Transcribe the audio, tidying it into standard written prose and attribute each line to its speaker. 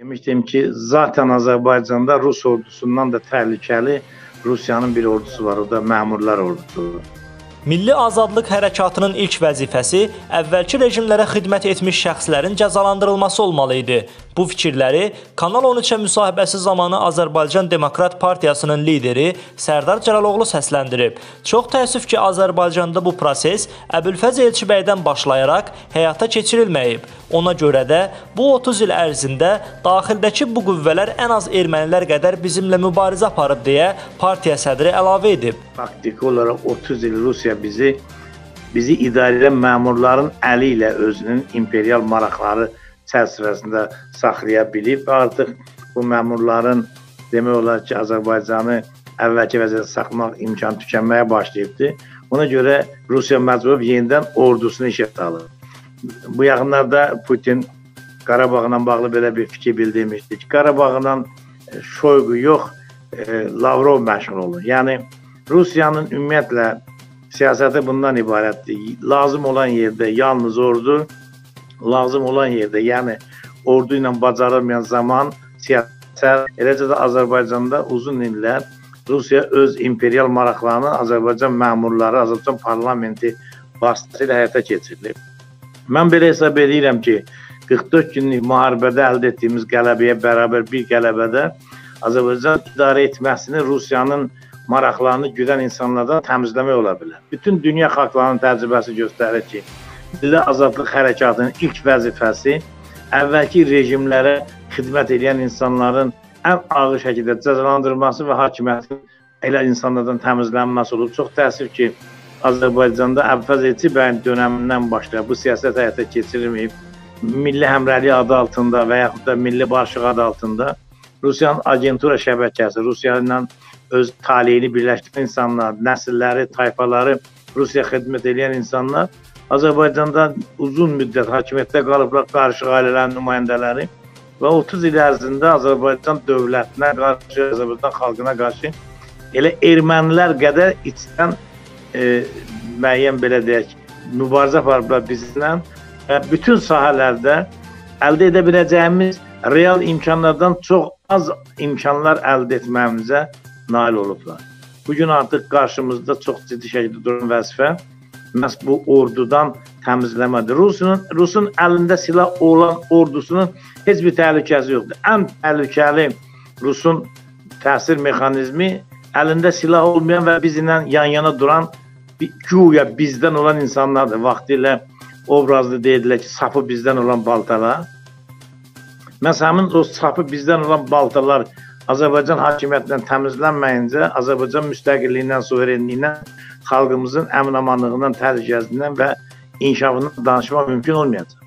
Speaker 1: Demişdim ki, zaten Azərbaycanda Rus ordusundan da təhlükəli Rusiyanın bir ordusu var, o da məmurlar ordusu.
Speaker 2: Milli Azadlıq Hərəkatının ilk vəzifəsi əvvəlki rejimlərə xidmət etmiş şəxslərin cəzalandırılması olmalı idi. Bu fikirləri Kanal 13-ə müsahibəsi zamanı Azərbaycan Demokrat Partiyasının lideri Sərdar Cəlaloğlu səsləndirib. Çox təəssüf ki, Azərbaycanda bu proses Əbülfəz Elçibəydən başlayaraq həyata keçirilməyib. Ona görə də bu 30 il ərzində daxildəki bu qüvvələr ən az ermənilər qədər bizimlə mübarizə aparıb deyə partiya sədri əlavə edib.
Speaker 1: Faktiki olaraq 30 il Rusiya bizi idarə edən məmurların əli ilə özünün imperial maraqları çərçivəsində saxlaya bilib. Artıq bu məmurların demək olar ki, Azərbaycanı əvvəlki vəziyyətdə saxlamaq imkanı tükənməyə başlayıbdır. Ona görə Rusiya məcbur yenidən ordusunu işə salır. Bu yaxınlarda Putin Qarabağla bağlı belə bir fikir bildirmişdi ki, Qarabağla Şoygu yox, Lavrov məşğul olur. Yəni, Rusiyanın ümumiyyətlə siyasəti bundan ibarətdir. Lazım olan yerdə yalnız ordu, lazım olan yerdə, yəni ordu ilə bacarılmayan zaman siyasət, eləcə də Azərbaycanda uzun illər Rusiya öz imperial maraqlarını Azərbaycan məmurları, Azərbaycan parlamenti vasitəsilə həyata keçirilir. Mən belə hesab edirəm ki, 44 günlük müharibədə əldə etdiyimiz qələbəyə bərabər bir qələbədə Azərbaycan idarə etməsini Rusiyanın maraqlarını güdən insanlardan təmizləmək ola bilər. Bütün dünya xalqlarının təcrübəsi göstərir ki, Milli Azadlıq Hərəkatının ilk vəzifəsi əvvəlki rejimlərə xidmət edən insanların ən ağır şəkildə cəzalandırılması və hakimiyyətin elə insanlardan təmizlənməsi olub. Çox təəssüf ki, Azərbaycanda Əbülfəz Elçibəyin dönəmindən başlayıb bu siyasət həyata keçirilməyib. Milli Həmrəylik adı altında və yaxud da Milli Barışıq adı altında Rusiyanın agentura şəbəkəsi, Rusiya ilə öz taleyini birləşdirən insanlar, nəsilləri, tayfaları Rusiya xidmət edən insanlar Azərbaycanda uzun müddət hakimiyyətdə qalıblar, qarışıq ailələrin nümayəndələri və 30 il ərzində Azərbaycan dövlətinə qarşı, Azərbaycan xalqına qarşı elə ermənilər qədər içdən müəyyən belə deyək, mübarizə aparıblar bizimlə və bütün sahələrdə əldə edə biləcəyimiz real imkanlardan çox az imkanlar əldə etməyimizə nail olublar. Bugün artıq qarşımızda çox ciddi şəkildə duran vəzifə məhz bu ordudan təmizləmədir. Rusun əlində silah olan ordusunun heç bir təhlükəsi yoxdur. Ən təhlükəli Rusun təsir mexanizmi əlində silah olmayan və bizlə yan-yana duran güya bizdən olan insanlardır. Vaxtilə obrazlı deyirlər ki, sapı bizdən olan baltalar. Məhz həmin o sapı bizdən olan baltalar Azərbaycan hakimiyyətindən təmizlənməyincə Azərbaycan müstəqilliyindən, suverenliyindən, xalqımızın əmin-amanlığından, təhlükəsizliyindən və inkişafından danışmaq mümkün olmayacaq.